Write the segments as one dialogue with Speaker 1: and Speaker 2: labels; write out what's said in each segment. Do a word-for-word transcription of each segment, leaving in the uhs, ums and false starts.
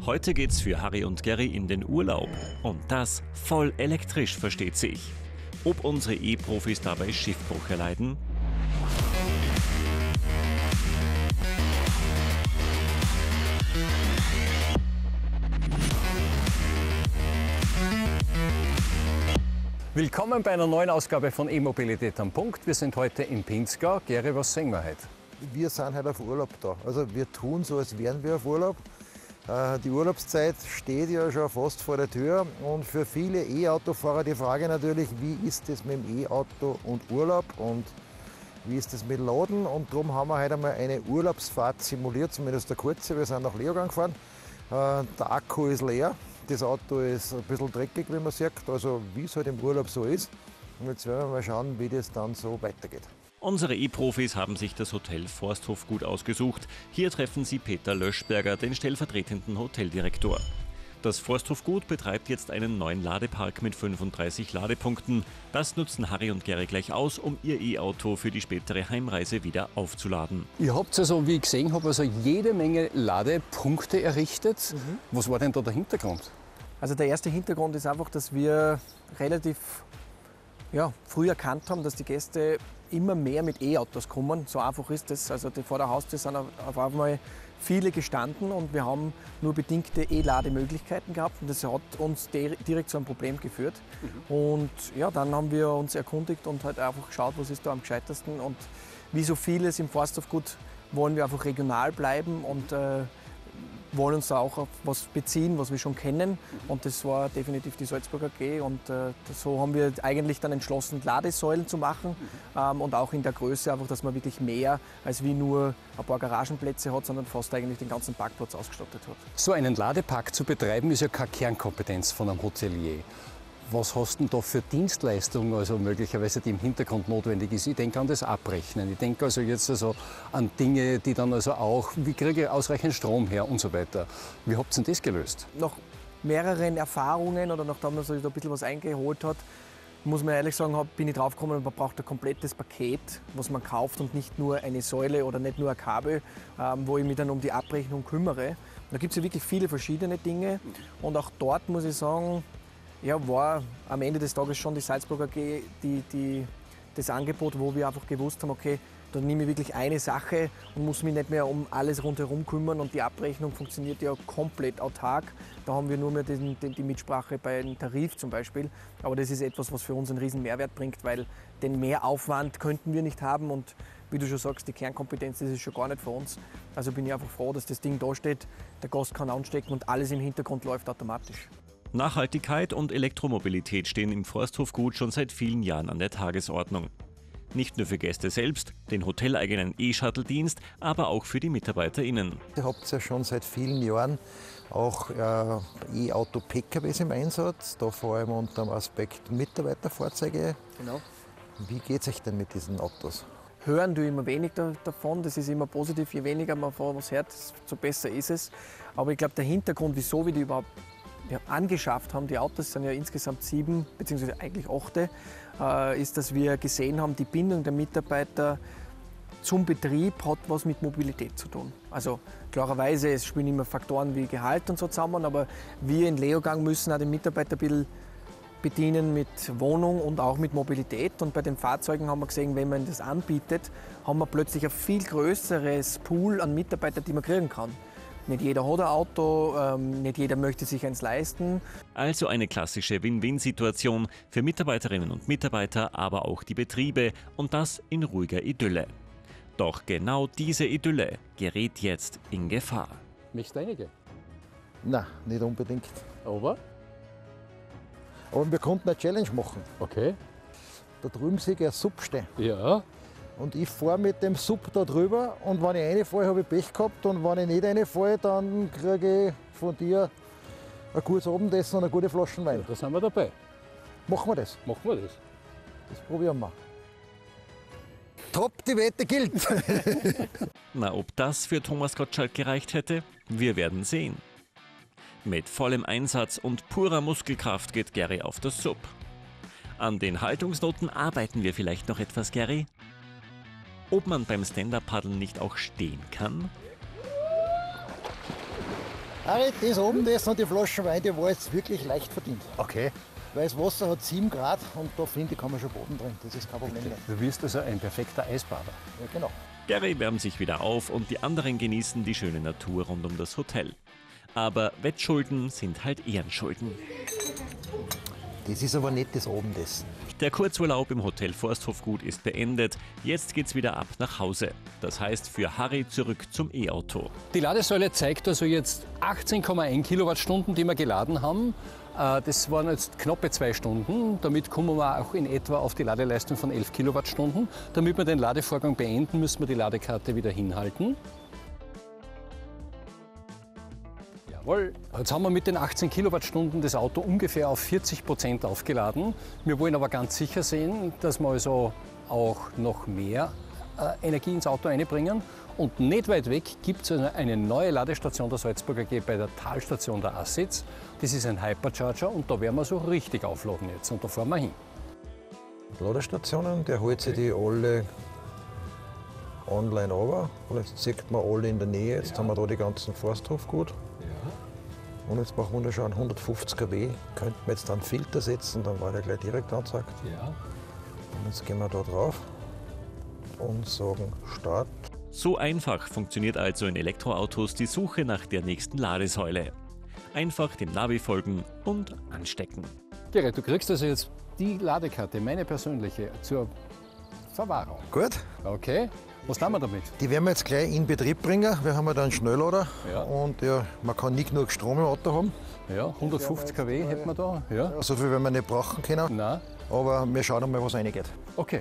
Speaker 1: Heute geht's für Harry und Gary in den Urlaub. Und das voll elektrisch, versteht sich. Ob unsere E-Profis dabei Schiffbruch erleiden?
Speaker 2: Willkommen bei einer neuen Ausgabe von E-Mobilität am Punkt. Wir sind heute in Pinzgau. Gary, was sehen wir heute?
Speaker 3: Wir sind heute auf Urlaub da. Also wir tun so, als wären wir auf Urlaub. Die Urlaubszeit steht ja schon fast vor der Tür und für viele E-Autofahrer die Frage natürlich, wie ist es mit dem E-Auto und Urlaub und wie ist es mit Laden, und darum haben wir heute einmal eine Urlaubsfahrt simuliert, zumindest eine kurze. Wir sind nach Leogang gefahren, der Akku ist leer, das Auto ist ein bisschen dreckig, wie man sieht, also wie es halt im Urlaub so ist. Und jetzt werden wir mal schauen, wie das dann so weitergeht.
Speaker 1: Unsere E-Profis haben sich das Hotel Forsthof gut ausgesucht. Hier treffen sie Peter Löschberger, den stellvertretenden Hoteldirektor. Das Forsthof Gut betreibt jetzt einen neuen Ladepark mit fünfunddreißig Ladepunkten. Das nutzen Harry und Gary gleich aus, um ihr E-Auto für die spätere Heimreise wieder aufzuladen.
Speaker 2: Ihr habt also, wie ich gesehen habe, also jede Menge Ladepunkte errichtet. Mhm. Was war denn da der Hintergrund?
Speaker 4: Also der erste Hintergrund ist einfach, dass wir relativ ja, früh erkannt haben, dass die Gäste immer mehr mit E-Autos kommen. So einfach ist es. Also die, vor der Haustür sind auf einmal viele gestanden und wir haben nur bedingte E-Lademöglichkeiten gehabt. Und das hat uns direkt zu einem Problem geführt. Mhm. Und ja, dann haben wir uns erkundigt und halt einfach geschaut, was ist da am gescheitersten. Und wie so vieles im Forsthof Gut wollen wir einfach regional bleiben und äh, wollen uns da auch auf was beziehen, was wir schon kennen. Und das war definitiv die Salzburg A G. Und äh, so haben wir eigentlich dann entschlossen, Ladesäulen zu machen. Ähm, und auch in der Größe einfach, dass man wirklich mehr als wie nur ein paar Garagenplätze hat, sondern fast eigentlich den ganzen Parkplatz ausgestattet hat.
Speaker 2: So einen Ladepark zu betreiben, ist ja keine Kernkompetenz von einem Hotelier. Was hast du denn da für Dienstleistungen, also möglicherweise, die im Hintergrund notwendig ist? Ich denke an das Abrechnen. Ich denke also jetzt also an Dinge, die dann also auch, wie kriege ich ausreichend Strom her und so weiter. Wie habt ihr denn das gelöst?
Speaker 4: Nach mehreren Erfahrungen oder nachdem man sich da ein bisschen was eingeholt hat, muss man ehrlich sagen, bin ich drauf gekommen, man braucht ein komplettes Paket, was man kauft und nicht nur eine Säule oder nicht nur ein Kabel, wo ich mich dann um die Abrechnung kümmere. Da gibt es ja wirklich viele verschiedene Dinge und auch dort muss ich sagen, ja, war am Ende des Tages schon die Salzburg A G die, die, das Angebot, wo wir einfach gewusst haben, okay, da nehme ich wirklich eine Sache und muss mich nicht mehr um alles rundherum kümmern und die Abrechnung funktioniert ja komplett autark. Da haben wir nur mehr den, den, die Mitsprache beim Tarif zum Beispiel. Aber das ist etwas, was für uns einen riesen Mehrwert bringt, weil den Mehraufwand könnten wir nicht haben und wie du schon sagst, die Kernkompetenz, das ist schon gar nicht für uns. Also bin ich einfach froh, dass das Ding da steht, der Gast kann anstecken und alles im Hintergrund läuft automatisch.
Speaker 1: Nachhaltigkeit und Elektromobilität stehen im Forsthof Gut schon seit vielen Jahren an der Tagesordnung. Nicht nur für Gäste selbst, den hoteleigenen E-Shuttle-Dienst, aber auch für die MitarbeiterInnen.
Speaker 3: Ihr habt ja schon seit vielen Jahren auch äh, E-Auto-P K Ws im Einsatz, da vor allem unter dem Aspekt Mitarbeiterfahrzeuge.
Speaker 4: Genau.
Speaker 3: Wie geht es euch denn mit diesen Autos?
Speaker 4: Hören tue immer wenig davon, das ist immer positiv, je weniger man von was hört, desto besser ist es. Aber ich glaube, der Hintergrund, wieso wir die überhaupt ja, angeschafft haben, die Autos sind ja insgesamt sieben, beziehungsweise eigentlich achte, äh, ist, dass wir gesehen haben, die Bindung der Mitarbeiter zum Betrieb hat was mit Mobilität zu tun. Also klarerweise, es spielen immer Faktoren wie Gehalt und so zusammen, aber wir in Leogang müssen auch den Mitarbeiter ein bisschen bedienen mit Wohnung und auch mit Mobilität. Und bei den Fahrzeugen haben wir gesehen, wenn man das anbietet, haben wir plötzlich ein viel größeres Pool an Mitarbeitern, die man kriegen kann. Nicht jeder hat ein Auto, ähm, nicht jeder möchte sich eins leisten.
Speaker 1: Also eine klassische Win-Win-Situation für Mitarbeiterinnen und Mitarbeiter, aber auch die Betriebe, und das in ruhiger Idylle. Doch genau diese Idylle gerät jetzt in Gefahr.
Speaker 2: Möchtest du einige?
Speaker 3: Nein, nicht unbedingt.
Speaker 2: Aber?
Speaker 3: Aber wir konnten eine Challenge machen.
Speaker 2: Okay.
Speaker 3: Da drüben sehe ich ein Sub stehen.
Speaker 2: Ja.
Speaker 3: Und ich fahre mit dem Sub da drüber und wenn ich reinfalle, habe ich Pech gehabt, und wenn ich nicht reinfalle, dann kriege ich von dir ein gutes Abendessen und eine gute Flasche Wein.
Speaker 2: Ja, da sind wir dabei.
Speaker 3: Machen wir das?
Speaker 2: Machen wir das.
Speaker 3: Das probieren wir. Top, die Wette gilt!
Speaker 1: Na, ob das für Thomas Gottschalk gereicht hätte? Wir werden sehen. Mit vollem Einsatz und purer Muskelkraft geht Gary auf das Sub. An den Haltungsnoten arbeiten wir vielleicht noch etwas, Gary? Ob man beim Stand-Up-Paddeln nicht auch stehen kann?
Speaker 3: Harry, das oben, das und die Flaschen Wein, die war jetzt wirklich leicht verdient.
Speaker 2: Okay.
Speaker 3: Weil das Wasser hat sieben Grad und da finde ich, kann man schon Boden drin. Das ist kein Problem mehr.
Speaker 2: Du wirst also ein perfekter Eisbader.
Speaker 3: Ja, genau.
Speaker 1: Gary wärmt sich wieder auf und die anderen genießen die schöne Natur rund um das Hotel. Aber Wettschulden sind halt Ehrenschulden.
Speaker 3: Das ist aber nicht das Abendessen.
Speaker 1: Der Kurzurlaub im Hotel Forsthofgut ist beendet. Jetzt geht's wieder ab nach Hause. Das heißt für Harry zurück zum E-Auto.
Speaker 2: Die Ladesäule zeigt also jetzt achtzehn Komma eins Kilowattstunden, die wir geladen haben. Das waren jetzt knappe zwei Stunden. Damit kommen wir auch in etwa auf die Ladeleistung von elf Kilowattstunden. Damit wir den Ladevorgang beenden, müssen wir die Ladekarte wieder hinhalten. Jawohl. Jetzt haben wir mit den achtzehn Kilowattstunden das Auto ungefähr auf vierzig Prozent aufgeladen. Wir wollen aber ganz sicher sehen, dass wir also auch noch mehr äh, Energie ins Auto einbringen. Und nicht weit weg gibt es eine, eine neue Ladestation der Salzburger A G bei der Talstation der Assitz. Das ist ein Hypercharger und da werden wir so richtig aufladen jetzt und da fahren wir hin.
Speaker 3: Ladestationen, der holt sich die alle online runter. Jetzt sieht man alle in der Nähe. Jetzt ja. haben wir da die ganzen Forsthofgut. Ja. Und jetzt machen wir schon hundertfünfzig Kilowatt. Könnten wir jetzt einen Filter setzen, dann war der gleich direkt angezeigt.
Speaker 2: Ja.
Speaker 3: Und jetzt gehen wir da drauf und sagen Start.
Speaker 1: So einfach funktioniert also in Elektroautos die Suche nach der nächsten Ladesäule. Einfach dem Navi folgen und anstecken.
Speaker 2: Gerrit, du kriegst also jetzt die Ladekarte, meine persönliche, zur Verwahrung.
Speaker 3: Gut.
Speaker 2: Okay. Was tun wir damit?
Speaker 3: Die werden wir jetzt gleich in Betrieb bringen. Wir haben ja da einen Schnelllader.
Speaker 2: Ja.
Speaker 3: Und ja, man kann nicht genug Strom im Auto haben.
Speaker 2: Ja, hundertfünfzig Kilowatt hätten wir da. Ja.
Speaker 3: So viel werden wir nicht brauchen können.
Speaker 2: Nein.
Speaker 3: Aber wir schauen mal, was reingeht.
Speaker 2: Okay.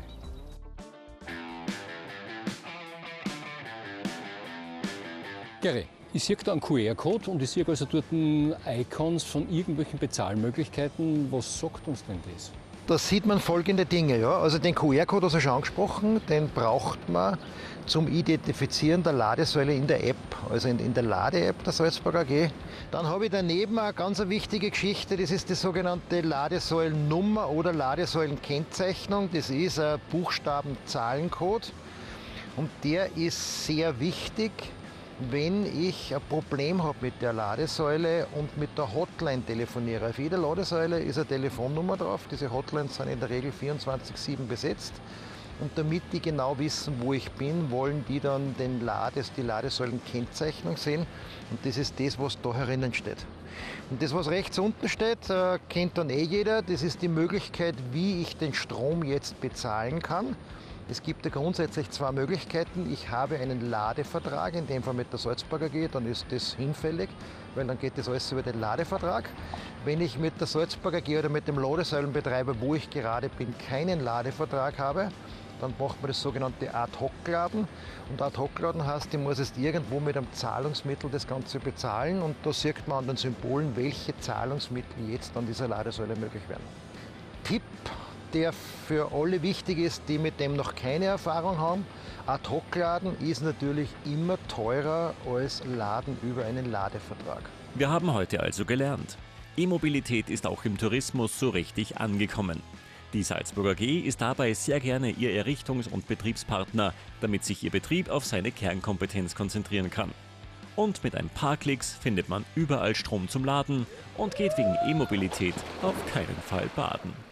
Speaker 2: Gary, ich sehe da einen Q R-Code und ich sehe also dort Icons von irgendwelchen Bezahlmöglichkeiten. Was sagt uns denn das?
Speaker 3: Da sieht man folgende Dinge. Ja. Also den Q R-Code hast du schon angesprochen, den braucht man zum Identifizieren der Ladesäule in der App, also in, in der Lade-App der Salzburger A G. Dann habe ich daneben eine ganz wichtige Geschichte, das ist die sogenannte Ladesäulennummer oder Ladesäulenkennzeichnung. Das ist ein Buchstaben-Zahlencode und der ist sehr wichtig, wenn ich ein Problem habe mit der Ladesäule und mit der Hotline telefoniere. Auf jeder Ladesäule ist eine Telefonnummer drauf. Diese Hotlines sind in der Regel vierundzwanzig sieben besetzt. Und damit die genau wissen, wo ich bin, wollen die dann den Lades, die Ladesäulenkennzeichnung sehen. Und das ist das, was da herinnen steht. Und das, was rechts unten steht, äh, kennt dann eh jeder. Das ist die Möglichkeit, wie ich den Strom jetzt bezahlen kann. Es gibt ja grundsätzlich zwei Möglichkeiten. Ich habe einen Ladevertrag, in dem Fall mit der Salzburger A G, dann ist das hinfällig, weil dann geht das alles über den Ladevertrag. Wenn ich mit der Salzburger A G oder mit dem Ladesäulenbetreiber, wo ich gerade bin, keinen Ladevertrag habe, dann macht man das sogenannte Ad-Hoc-Laden. Und Ad-Hoc-Laden heißt, ich muss jetzt irgendwo mit einem Zahlungsmittel das Ganze bezahlen und da sieht man an den Symbolen, welche Zahlungsmittel jetzt an dieser Ladesäule möglich werden. Tipp, der für alle wichtig ist, die mit dem noch keine Erfahrung haben. Ad-Hoc-Laden ist natürlich immer teurer als Laden über einen Ladevertrag.
Speaker 1: Wir haben heute also gelernt. E-Mobilität ist auch im Tourismus so richtig angekommen. Die Salzburger A G ist dabei sehr gerne Ihr Errichtungs- und Betriebspartner, damit sich Ihr Betrieb auf seine Kernkompetenz konzentrieren kann. Und mit ein paar Klicks findet man überall Strom zum Laden und geht wegen E-Mobilität auf keinen Fall baden.